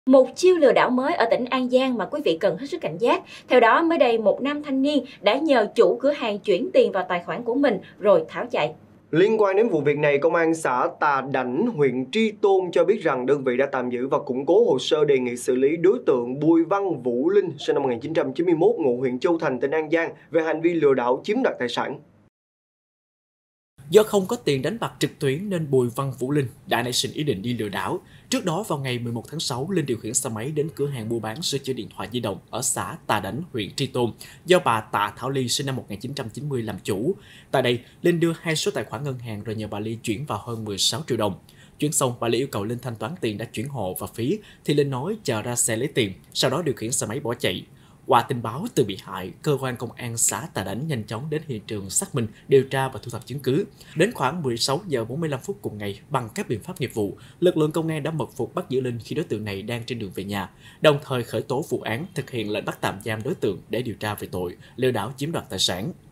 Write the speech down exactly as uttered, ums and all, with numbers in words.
Một chiêu lừa đảo mới ở tỉnh An Giang mà quý vị cần hết sức cảnh giác. Theo đó, mới đây một nam thanh niên đã nhờ chủ cửa hàng chuyển tiền vào tài khoản của mình rồi tháo chạy. Liên quan đến vụ việc này, Công an xã Tà Đảnh, huyện Tri Tôn cho biết rằng đơn vị đã tạm giữ và củng cố hồ sơ đề nghị xử lý đối tượng Bùi Văn Vũ Linh, sinh năm một nghìn chín trăm chín mươi mốt, ngụ huyện Châu Thành, tỉnh An Giang, về hành vi lừa đảo chiếm đoạt tài sản. Do không có tiền đánh bạc trực tuyến nên Bùi Văn Vũ Linh đã nảy sinh ý định đi lừa đảo. Trước đó vào ngày mười một tháng sáu, Linh điều khiển xe máy đến cửa hàng mua bán sửa chữa điện thoại di động ở xã Tà Đảnh, huyện Tri Tôn, do bà Tạ Thảo Ly sinh năm một nghìn chín trăm chín mươi làm chủ. Tại đây, Linh đưa hai số tài khoản ngân hàng rồi nhờ bà Ly chuyển vào hơn mười sáu triệu đồng. Chuyển xong, bà Ly yêu cầu Linh thanh toán tiền đã chuyển hộ và phí, thì Linh nói chờ ra xe lấy tiền, sau đó điều khiển xe máy bỏ chạy. Qua tin báo từ bị hại, cơ quan công an xã Tà Đảnh nhanh chóng đến hiện trường xác minh, điều tra và thu thập chứng cứ. Đến khoảng mười sáu giờ bốn mươi lăm phút cùng ngày, bằng các biện pháp nghiệp vụ, lực lượng công an đã mật phục bắt giữ Linh khi đối tượng này đang trên đường về nhà, đồng thời khởi tố vụ án, thực hiện lệnh bắt tạm giam đối tượng để điều tra về tội lừa đảo chiếm đoạt tài sản.